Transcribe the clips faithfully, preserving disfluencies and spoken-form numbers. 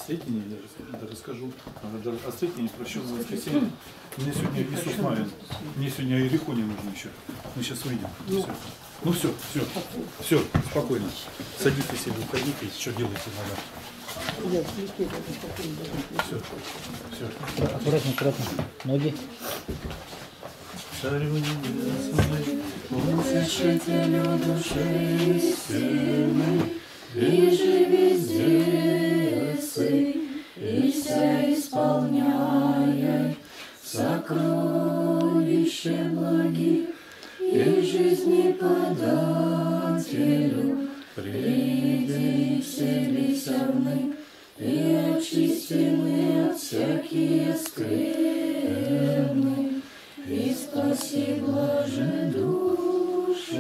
Сретение, да, расскажу. О Сретении, прощенное воскресенье. Мне сегодня Иисус Мавин. Мне сегодня Иерихоне нужно еще. Мы сейчас выйдем. Все. Ну все, все, все, спокойно. Садитесь или уходите, что делаете надо. Все, все. Аккуратно, аккуратно. Ноги. Царю небесный, утешителю души истины, и же везде сы, и вся исполняя сокровища благих, и жизни подателю, приди, вселися в мы, и очисти мы от всякие скверны, и спаси блажен души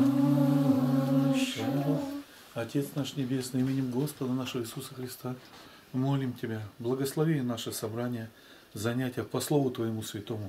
наша. Отец наш Небесный, именем Господа нашего Иисуса Христа, молим Тебя, благослови наше собрание, занятия по Слову Твоему Святому,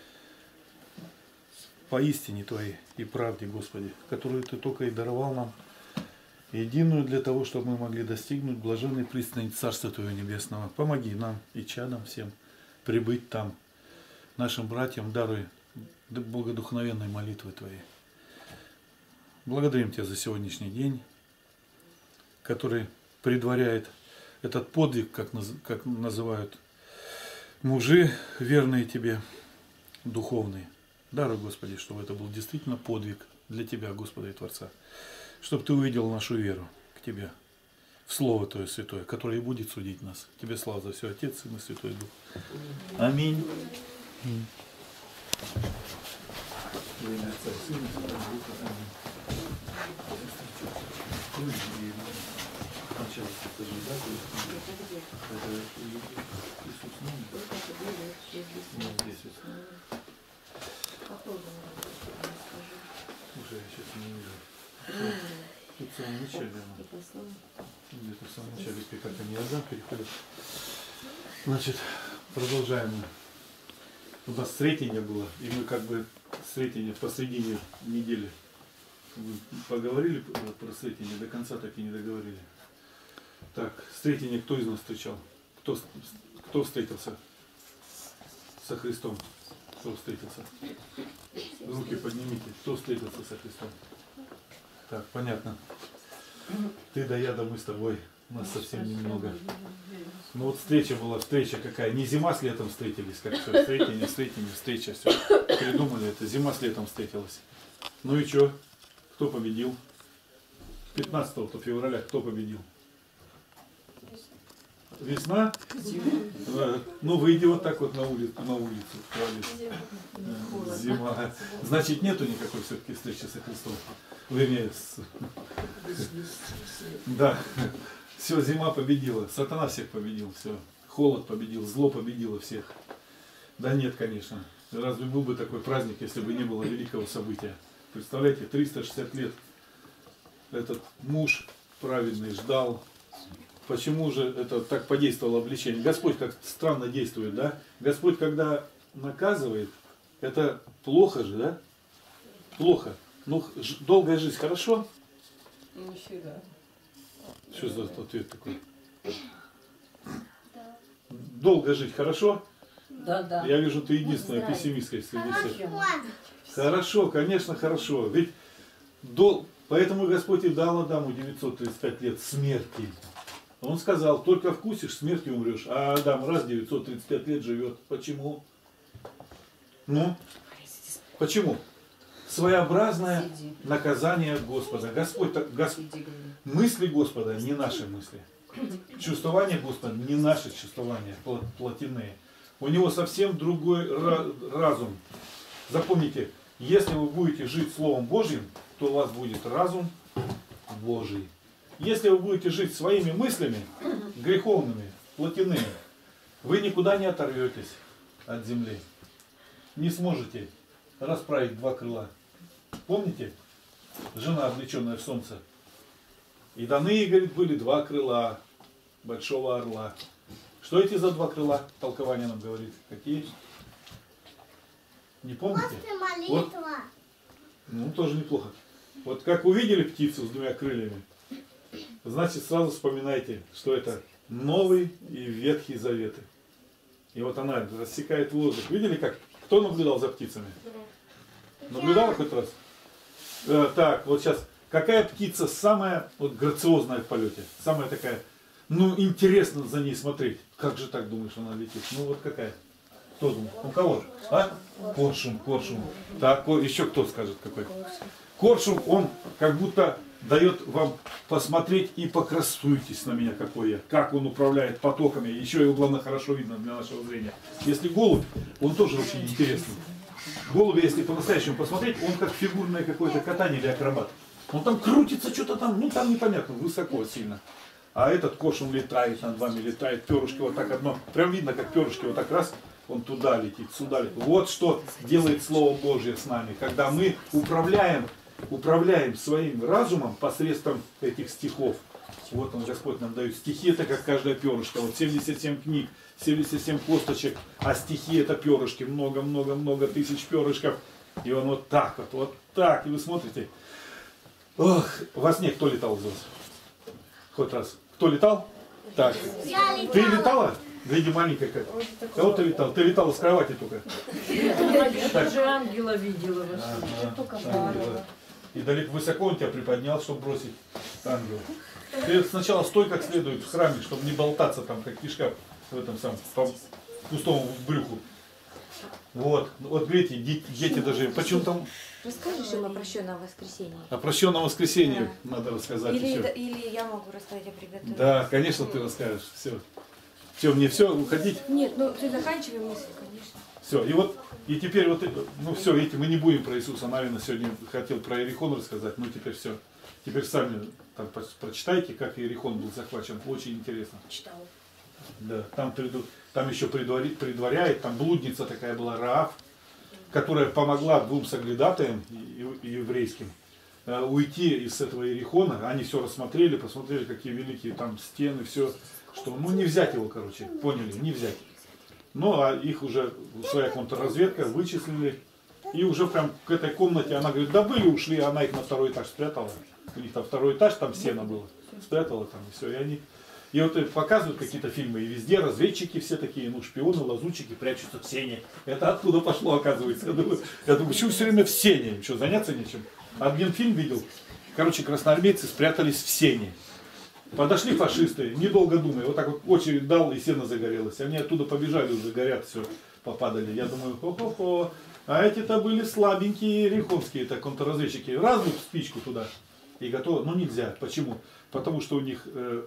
по истине Твоей и правде, Господи, которую Ты только и даровал нам, единую для того, чтобы мы могли достигнуть блаженной пристани Царства Твоего Небесного. Помоги нам и чадам всем прибыть там, нашим братьям даруй богодухновенной молитвы Твоей. Благодарим Тебя за сегодняшний день, который предваряет этот подвиг, как, как называют мужи, верные Тебе, духовные. Даруй, Господи, чтобы это был действительно подвиг для Тебя, Господа и Творца, чтобы Ты увидел нашу веру к Тебе, в Слово Твое Святое, которое и будет судить нас. Тебе слава за все, Отец, Сын и Святой Дух. Аминь. Аминь. Уже я сейчас не вижу. Тут в самом начале. Где-то в самом начале, как они Иордан переходят. Значит, продолжаем. У нас Сретение было, и мы как бы Сретение посредине недели поговорили про Сретение, до конца так и не договорили. Так, Сретение кто из нас встречал? Кто, кто встретился со Христом? Кто встретился? Руки поднимите. Кто встретился со Христом? Так, понятно. Ты да я, да мы с тобой. У нас совсем немного. Ну вот встреча была, встреча какая? Не зима с летом встретились, как все. Встретение, встретение, встреча, все. Придумали это. Зима с летом встретилась. Ну и что? Кто победил? пятнадцатого февраля кто победил? Весна? Ну выйди вот так вот на улицу, на улицу. Зима. Значит нету никакой все-таки встречи со Христом. Вернее, с... Да. Все, зима победила. Сатана всех победил. Все. Холод победил, зло победило всех. Да нет, конечно. Разве был бы такой праздник, если бы не было великого события? Представляете, триста шестьдесят лет этот муж праведный ждал. Почему же это так подействовало обличение? Господь как странно действует, да? Господь, когда наказывает, это плохо же, да? Плохо. Ну, долгая жизнь хорошо? Не всегда. Что за ответ такой? Долго жить хорошо? Да, да. Я вижу, ты единственная пессимистка среди всех. Хорошо, конечно, хорошо. Ведь до... поэтому Господь и дал Адаму девятьсот тридцать пять лет смерти. Он сказал, только вкусишь, смертью умрешь. А Адам раз девятьсот тридцать пять лет живет. Почему? Ну? Почему? Своеобразное наказание Господа. Господь, Гос... мысли Господа не наши мысли. Чувствования Господа не наши чувствования плотяные. У него совсем другой разум. Запомните, если вы будете жить Словом Божьим, то у вас будет разум Божий. Если вы будете жить своими мыслями, греховными, плотяными, вы никуда не оторветесь от земли. Не сможете расправить два крыла. Помните? Жена, облеченная в солнце. И даны, говорит, были два крыла большого орла. Что эти за два крыла? Толкование нам говорит. Какие? Не помните? Вот. Ну, тоже неплохо. Вот как увидели птицу с двумя крыльями, значит, сразу вспоминайте, что это Новый и Ветхий Заветы. И вот она рассекает воздух. Видели, как? Кто наблюдал за птицами? Наблюдал хоть раз? Э, так, вот сейчас. Какая птица самая вот, грациозная в полете? Самая такая, ну, интересно за ней смотреть. Как же так думаешь, она летит? Ну, вот какая? Кто думает? У кого? А? Коршун, коршун. Так, еще кто скажет какой? Коршун, он как будто дает вам посмотреть и покрасуйтесь на меня, какой я. Как он управляет потоками. Еще его, главное, хорошо видно для нашего зрения. Если голубь, он тоже очень интересный. Голубя, если по-настоящему посмотреть, он как фигурное какое-то катание или акробат. Он там крутится, что-то там, ну там непонятно, высоко сильно. А этот коршун летает над вами, летает, перышки вот так одно. Прям видно, как перышки вот так раз, он туда летит, сюда летит. Вот что делает Слово Божье с нами. Когда мы управляем, управляем своим разумом посредством этих стихов. Вот он, Господь нам дает. Стихи это как каждая перышко. Вот семьдесят семь книг, семьдесят семь косточек, а стихи это перышки. Много-много-много тысяч перышков. И он вот так вот, вот так. И вы смотрите. Ох, во сне кто летал из вас? Хоть раз. Кто летал? Так. Ты летала? Гляди, маленькая как. Кого ты летал? Ты летала с кровати только. Я даже ангела видела. Ангела. И далеко высоко он тебя приподнял, чтобы бросить ангела. Ты сначала стой как следует в храме, чтобы не болтаться там, как кишка в этом самом по пустому брюху. Вот, вот видите, дети, дети даже. Почему там? Расскажешь им о прощенном воскресенье? О прощенном воскресенье да. Надо рассказать. Или, еще. или я могу рассказать о приготовлении. Да, конечно, ты расскажешь. Все. Все, мне все, уходить? Нет, ну ты заканчивай мысль, конечно. Все, и вот, и теперь вот, ну все, видите, мы не будем про Иисуса Навина сегодня, хотел про Иерихон рассказать, ну теперь все. Теперь сами там прочитайте, как Иерихон был захвачен, очень интересно. Читал. Да, там, там еще предваряет, предваряет, там блудница такая была, Раав, которая помогла двум соглядатаям еврейским уйти из этого Иерихона. Они все рассмотрели, посмотрели, какие великие там стены, все, что, ну не взять его, короче, поняли, не взять. Ну, а их уже своя контрразведка вычислили. И уже прям к этой комнате, она говорит, да были, ушли, она их на второй этаж спрятала. У них там второй этаж, там сено было. Спрятала там, и все. И они... И вот показывают какие-то фильмы, и везде разведчики все такие, ну, шпионы, лазутчики прячутся в сене. Это откуда пошло, оказывается. Я думаю, я думаю, почему все время в сене? Им что, заняться нечем? Один фильм видел. Короче, красноармейцы спрятались в сене. Подошли фашисты, недолго думая, вот так вот очередь дал, и сено загорелось. Они оттуда побежали, уже горят, все, попадали. Я думаю, хо-хо-хо. А эти-то были слабенькие рихонские, это контрразведчики. Раз в спичку туда и готово. Ну нельзя. Почему? Потому что у них э,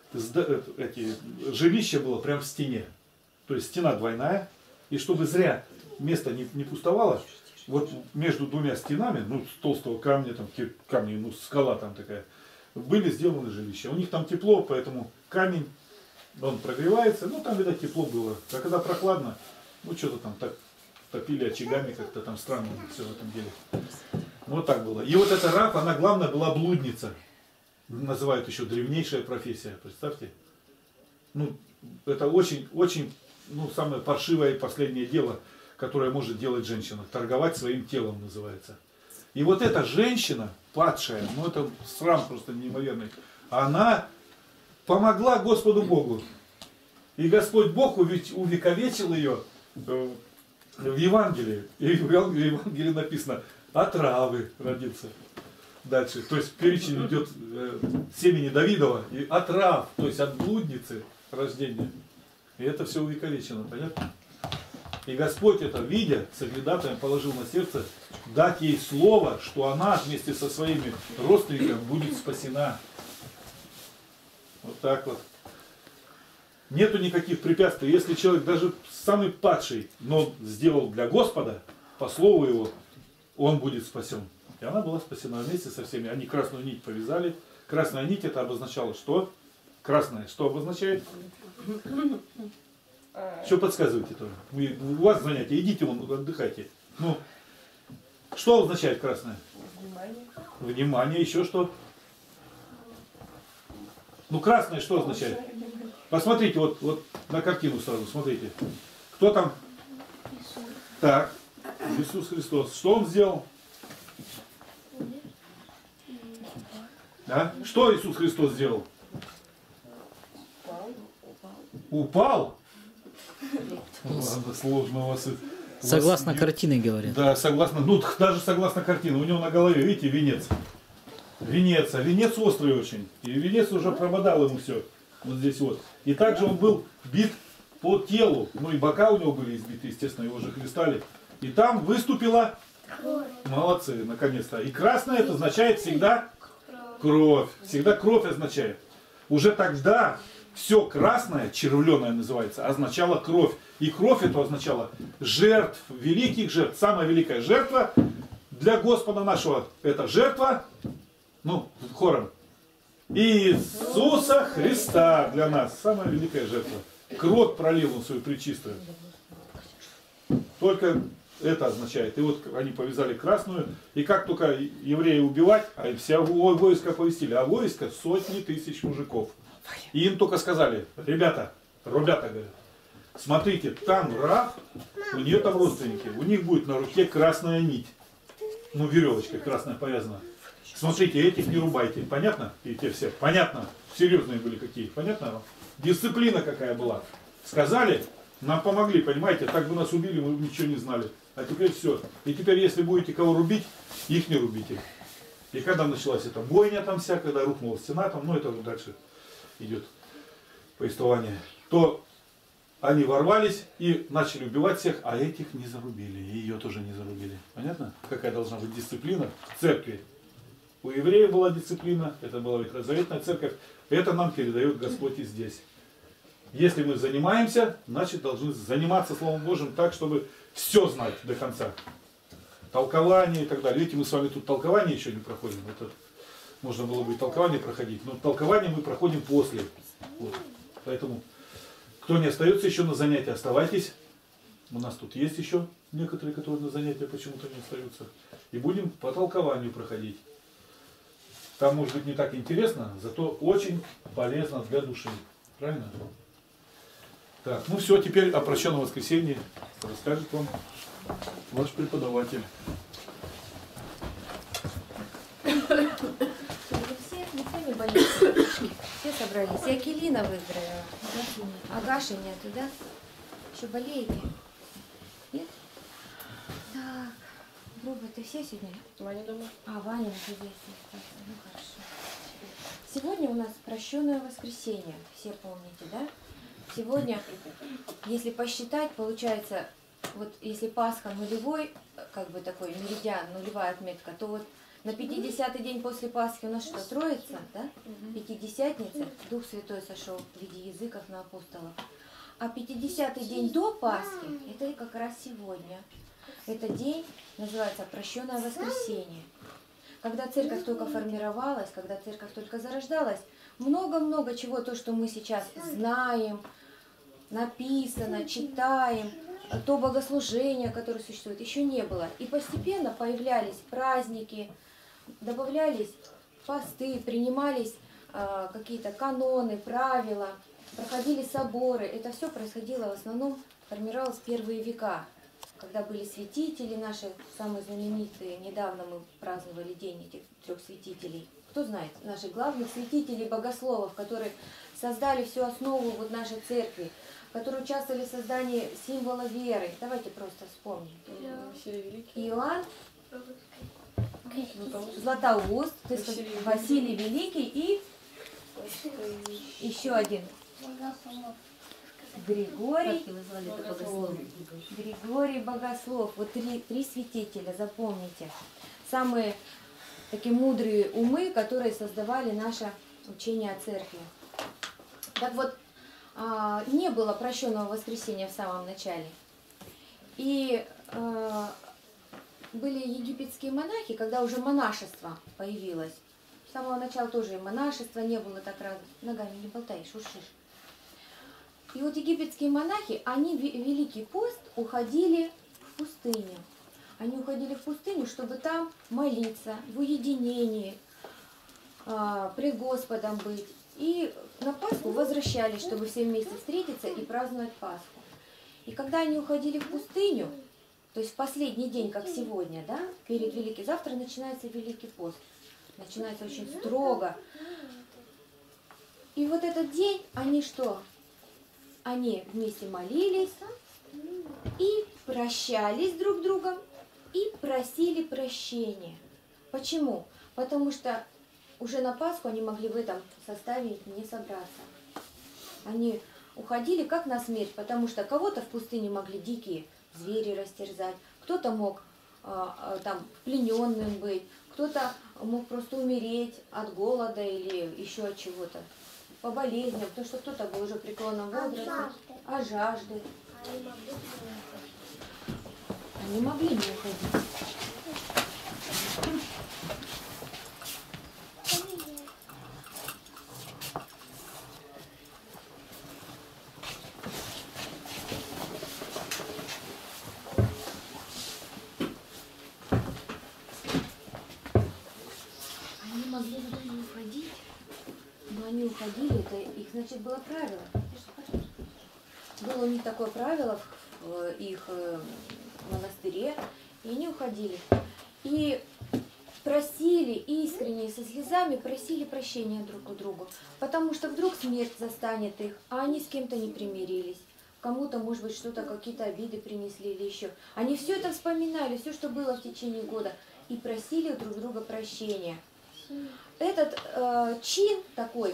эти, жилище было прям в стене. То есть стена двойная. И чтобы зря место не, не пустовало, вот между двумя стенами, ну с толстого камня, там камни, ну скала там такая, были сделаны жилища. У них там тепло, поэтому камень, он прогревается, ну там, видать, тепло было. А когда прохладно, ну что-то там так топили очагами, как-то там странно все в этом деле. Вот так было. И вот эта Раав, она главное была блудница. Называют еще древнейшая профессия, представьте. Ну, это очень, очень, ну, самое паршивое и последнее дело, которое может делать женщина. Торговать своим телом называется. И вот эта женщина, падшая, ну это срам просто неимоверный, она помогла Господу Богу. И Господь Бог увековечил ее в Евангелии. И в Евангелии написано, от Раавы родился. Дальше. То есть перечень идет э, семени Давидова и от Раав, то есть от блудницы рождения. И это все увековечено, понятно? И Господь это, видя, соглядатаем положил на сердце, дать ей слово, что она вместе со своими родственниками будет спасена. Вот так вот. Нету никаких препятствий. Если человек даже самый падший, но сделал для Господа, по слову его, он будет спасен. И она была спасена вместе со всеми. Они красную нить повязали. Красная нить это обозначало что? Красная что обозначает? Что подсказываете тоже? Вы, у вас занятия, идите вон, отдыхайте. Ну, что означает красное? Внимание. Внимание, еще что? Ну, красное что означает? Посмотрите, вот, вот на картину сразу, смотрите. Кто там? Так, Иисус Христос. Что Он сделал? Да? Что Иисус Христос сделал? Упал? Ладно, сложно у вас. у Согласно вас- картине говорят. Да, согласно, ну даже согласно картине. У него на голове, видите, венец. Венец, а венец острый очень. И венец уже прободал ему все. Вот здесь вот. И также он был бит по телу. Ну и бока у него были избиты, естественно, его же хлестали. И там выступила... Молодцы, наконец-то. И красное это означает всегда кровь. Всегда кровь означает. Уже тогда все красное, червленое называется, означало кровь. И кровь это означало жертв, великих жертв. Самая великая жертва для Господа нашего это жертва, ну, хором, Иисуса Христа для нас. Самая великая жертва. Кровь пролил он свою пречистую. Только это означает. И вот они повязали красную. И как только евреи убивать, а вся войска повесили. А войско сотни тысяч мужиков. И им только сказали, ребята, ребята, говорят, смотрите, там Рав, у нее там родственники, у них будет на руке красная нить. Ну, веревочка красная повязана. Смотрите, этих не рубайте. Понятно? И те все. Понятно? Серьезные были какие. Понятно? Дисциплина какая была. Сказали, нам помогли, понимаете? Так бы нас убили, мы бы ничего не знали. А теперь все. И теперь, если будете кого рубить, их не рубите. И когда началась эта бойня там вся, когда рухнула стена, там, ну это уже дальше идет повествование, то они ворвались и начали убивать всех, а этих не зарубили. И ее тоже не зарубили. Понятно? Какая должна быть дисциплина в церкви. У евреев была дисциплина, это была ветхозаветная церковь. Это нам передает Господь и здесь. Если мы занимаемся, значит должны заниматься Словом Божьим так, чтобы все знать до конца. Толкование и так далее. Видите, мы с вами тут толкование еще не проходим. Это можно было бы и толкование проходить, но толкование мы проходим после. Вот. Поэтому, кто не остается еще на занятия, оставайтесь. У нас тут есть еще некоторые, которые на занятия почему-то не остаются. И будем по толкованию проходить. Там может быть не так интересно, зато очень полезно для души. Правильно? Так, ну все, теперь о прощенном воскресенье расскажет вам ваш преподаватель. Все, никто не болеет. Все собрались. И Акелина выздоровела. А Гаши нету, да? Еще болеете? Нет? Так. Грубо, ты все сегодня? Ваня дома. А, Ваня уже здесь. Ну хорошо. Сегодня у нас прощенное воскресенье. Все помните, да? Сегодня, если посчитать, получается, вот если Пасха нулевой, как бы такой меридиан, нулевая отметка, то вот на пятидесятый день после Пасхи у нас что, Троица, да? Пятидесятница, Дух Святой сошел в виде языков на апостолов. А пятидесятый день до Пасхи, это как раз сегодня. Этот день называется прощенное воскресенье. Когда церковь только формировалась, когда церковь только зарождалась, много-много чего, то, что мы сейчас знаем, написано, читаем, то богослужение, которое существует, еще не было. И постепенно появлялись праздники, добавлялись посты, принимались э, какие-то каноны, правила, проходили соборы. Это все происходило в основном, формировалось в первые века, когда были святители наши, самые знаменитые. Недавно мы праздновали день этих трех святителей. Кто знает, наших главных святителей, богословов, которые создали всю основу вот нашей церкви, которые участвовали в создании символа веры. Давайте просто вспомним. Иоанн Златоуст, то есть Василий, Василий Великий и еще один. Григорий, Григорий Богослов. Вот три, три святителя, запомните. Самые такие мудрые умы, которые создавали наше учение о церкви. Так вот, не было прощенного воскресения в самом начале. И э, были египетские монахи, когда уже монашество появилось. С самого начала тоже и монашества не было так рано. Ногами не болтай, шуршишь. И вот египетские монахи, они в Великий пост уходили в пустыню. Они уходили в пустыню, чтобы там молиться, в уединении, э, пред Господом быть. И на Пасху возвращались, чтобы все вместе встретиться и праздновать Пасху. И когда они уходили в пустыню, то есть в последний день, как сегодня, да, перед Великим, завтра начинается Великий пост. Начинается очень строго. И вот этот день они что? они вместе молились и прощались друг с другом и просили прощения. Почему? Потому что уже на Пасху они могли в этом составе не собраться. Они уходили как на смерть, потому что кого-то в пустыне могли дикие звери растерзать, кто-то мог а, а, там плененным быть, кто-то мог просто умереть от голода или еще от чего-то, по болезням, потому что кто-то был уже в преклонном возрасте, а жажды. Они могли не уходить. Они могли не уходить, но они уходили, это их, значит, было правило. Было у них такое правило в их монастыре, и они уходили. И просили искренне, со слезами просили прощения друг у друга, потому что вдруг смерть застанет их, а они с кем-то не примирились. Кому-то, может быть, что-то, какие-то обиды принесли или еще. Они все это вспоминали, все, что было в течение года, и просили друг друга прощения. Этот э, чин такой,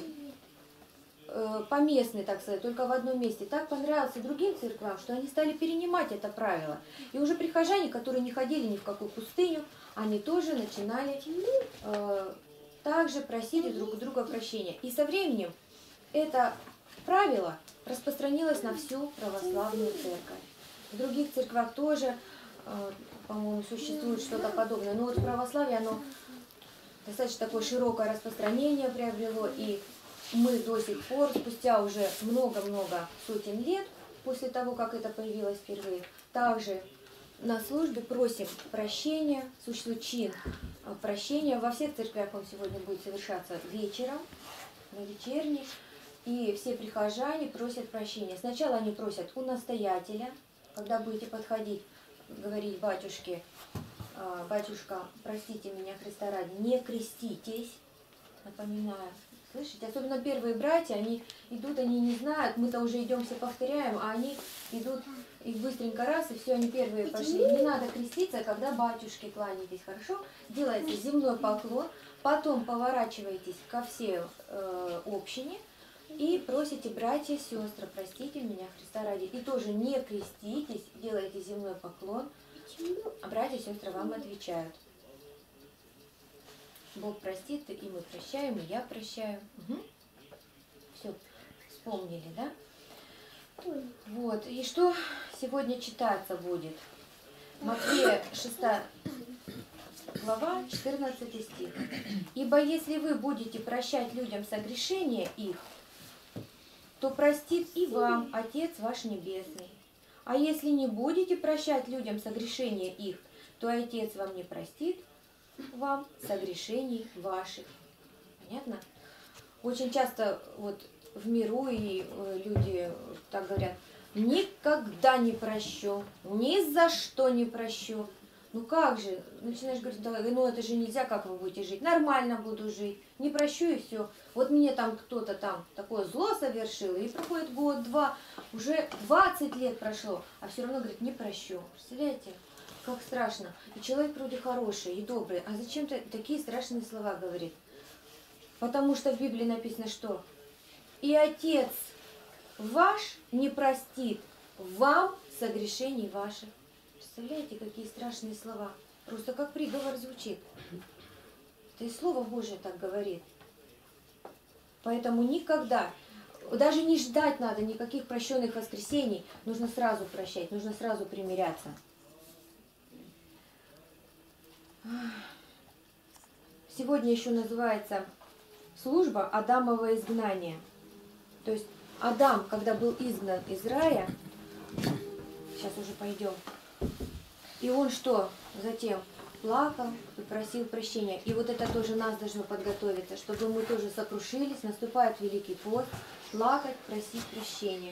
э, поместный, так сказать, только в одном месте, так понравился другим церквам, что они стали перенимать это правило. И уже прихожане, которые не ходили ни в какую пустыню, они тоже начинали э, также просить друг у друга прощения. И со временем это правило распространилось на всю православную церковь. В других церквах тоже, э, по-моему, существует что-то подобное. Но вот в православии оно достаточно такое широкое распространение приобрело. И мы до сих пор, спустя уже много-много сотен лет, после того, как это появилось впервые, также на службе просим прощения, существует чин прощения. Во всех церквях он сегодня будет совершаться вечером, на вечерний. И все прихожане просят прощения. Сначала они просят у настоятеля, когда будете подходить, говорить батюшке: батюшка, простите меня, Христа ради, не креститесь, напоминаю. Слышите, особенно первые братья, они идут, они не знают, мы-то уже идем, все повторяем, а они идут, их быстренько раз, и все, они первые пошли. Не надо креститься, когда батюшке кланяетесь, хорошо? Делайте земной поклон, потом поворачиваетесь ко всей э, общине и просите: братья, сестры, простите меня, Христа ради. И тоже не креститесь, делайте земной поклон, а братья и сестры вам отвечают: Бог простит, и мы прощаем, и я прощаю. Угу. Все, вспомнили, да? Вот, и что сегодня читаться будет? Матфея шестая глава, четырнадцатый стих. «Ибо если вы будете прощать людям согрешения их, то простит и вам Отец ваш Небесный. А если не будете прощать людям согрешения их, то Отец вам не простит вам согрешений ваших». Понятно? Очень часто вот в миру и люди так говорят: никогда не прощу, ни за что не прощу. Ну как же? Начинаешь говорить: да, ну это же нельзя, как вы будете жить? Нормально буду жить, не прощу и все. Вот мне там кто-то там такое зло совершил, и проходит год, два, уже двадцать лет прошло, а все равно говорит: не прощу. Представляете? Как страшно. И человек вроде хороший и добрый, а зачем-то такие страшные слова говорит. Потому что в Библии написано, что и Отец ваш не простит вам согрешений ваших. Представляете, какие страшные слова. Просто как приговор звучит. Это и Слово Божие так говорит. Поэтому никогда, даже не ждать надо никаких прощенных воскресений. Нужно сразу прощать, нужно сразу примиряться. Сегодня еще называется служба Адамова изгнания. То есть Адам, когда был изгнан из рая, сейчас уже пойдем, и он что? Затем плакал и просил прощения. И вот это тоже нас должно подготовиться, чтобы мы тоже сокрушились, наступает Великий пост, плакать, просить прощения.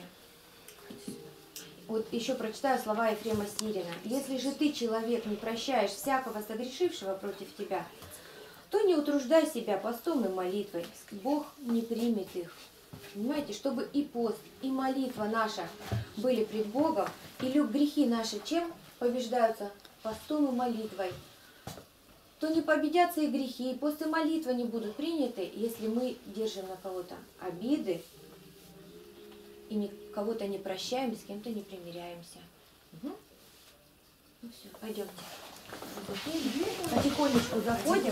Вот еще прочитаю слова Ефрема Сирина. «Если же ты, человек, не прощаешь всякого согрешившего против тебя, то не утруждай себя постом и молитвой, Бог не примет их. Понимаете, чтобы и пост, и молитва наша были пред Богом, и грехи наши чем побеждаются? Постом и молитвой. То не победятся и грехи, и пост и молитва не будут приняты, если мы держим на кого-то обиды, и ни, кого-то не прощаем, и с кем-то не примиряемся. Угу. Ну все, пойдемте. Потихонечку заходим.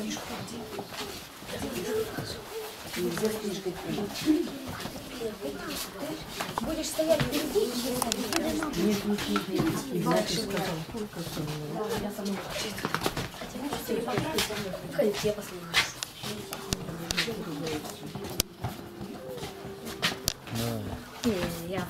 Будешь стоять впереди? Нет, нет, нет, нет. Иначе сказал. Я сама. Хотите, я посмотрю. Я.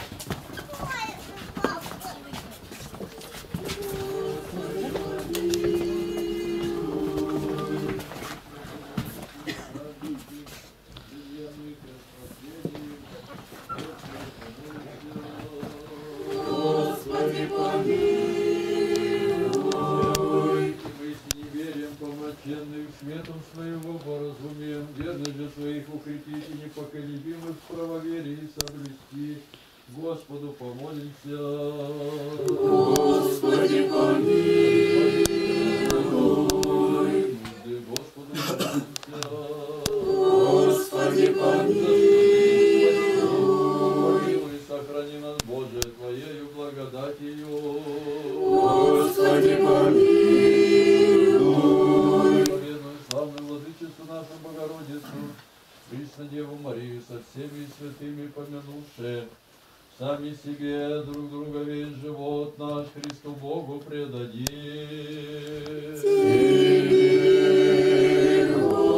Господи, помилуй. Мы с неверием полноченным светом своего поразумеем, верность же своих укрепить и непоколебимых в правоверии соблюсти. Господу помолимся. Господи, помилуй. Господу помолимся. Господи, помилуй. Сохрани нас, Боже, Твоею благодатью. Господи, помилуй. Победную славную владычицу нашу Богородицу, Пресную Деву Марию со всеми святыми помянувши, сами себе друг друга весь живот наш Христу Богу предадим. Тебе,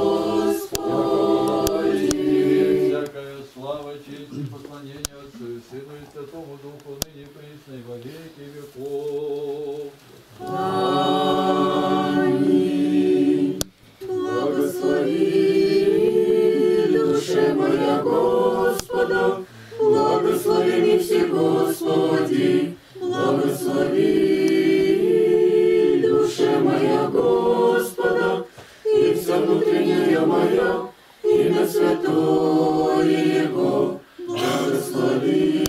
Господи, всякая слава, честь и поклонение Отцу и Сыну и Святому Духу, ныне присно и во веки веков. Аминь. Благослови, душа моя, Господа, благослови все, Господи, благослови, душа моя, Господа, и вся внутренняя моя, и на святое Его, благослови,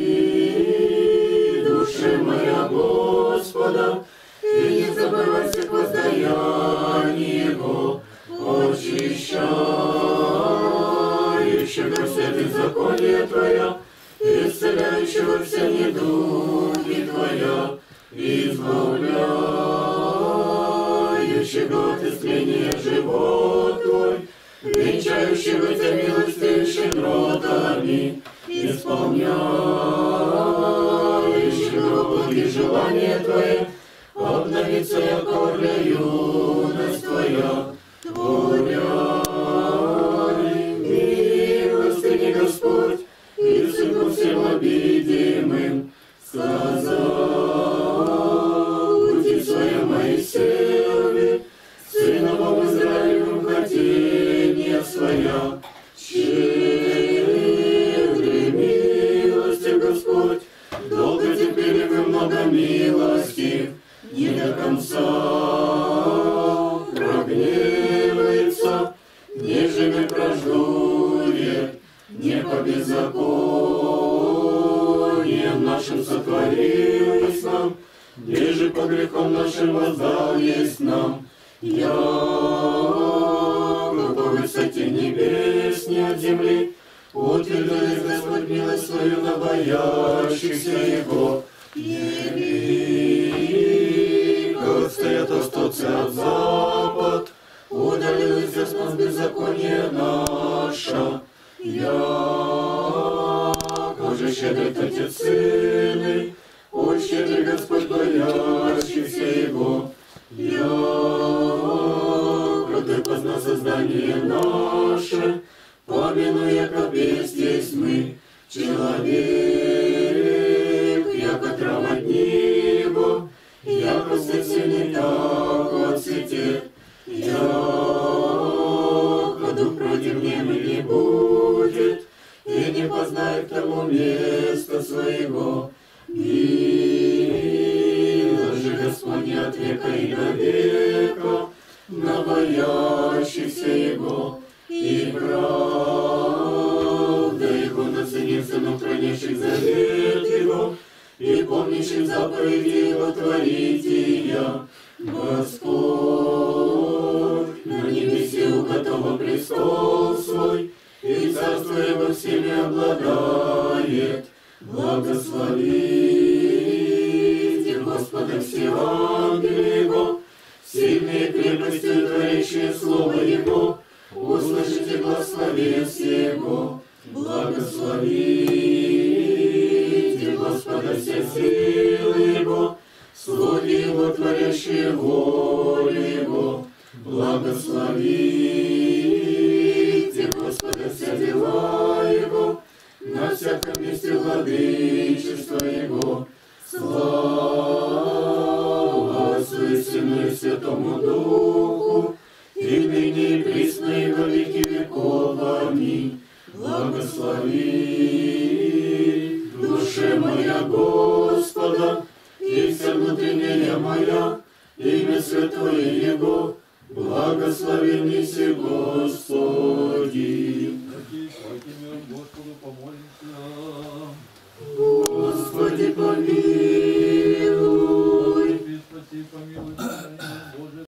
душа моя, Господа, и не забывай всех воздаяний Его, очищающего все беззаконие Твоя, исцеляющего все недуги Твоя, избавляющего от истления живот Твой, венчающего Тебя милостью и щедротами, исполняющего благие желания Твои, обновится яко для юность Твоя, Творя милостыни Господь, и сыну всем обидимым сказал пути своя Моисееве, сыновом Израилевым хотение своя, щедрый милостью Господь, долготерпелив и многомилостив, не до конца прогневается, не живет, враждует, не по беззакониям нашим сотворил есть нам, не же по грехам нашим воздал есть нам. Я по высоте небес не от земли, утвердит Господь милость свою на боящихся Его. Велико отстоят востоцы от запад, удалилось от нас беззаконие наше. Яко же щедрит Отец Сыны, о щедрый Господь боящихся Его. Яко Ты познал создание наше, помянуя, как есть есть мы, человек, яко трава дни Его, яко свет сильный, так отцветет, яко дух против него не будет, и не познает тому места своего. Милость же Господня от века и до века, на боящихся Его, и правда Его творития, Господь, на небесе уготовал престол свой, и царство его всеми обладает. Благословите Господа все ангелы его, сильные крепостью творящие слово его, услышите благословение его. Благословите Господа все силы его, слуги его, творящие волю его. Благословите Господа все дела его, на всяком месте владычество его. Слава Отцу и Сыну и Святому Духу, и ныне и присно и во веки веков. Аминь. Благослови душе моя Господа, и вся внутренняя моя, имя святое Его, благослови неси Господи. Господу помолимся. Господи помилуй.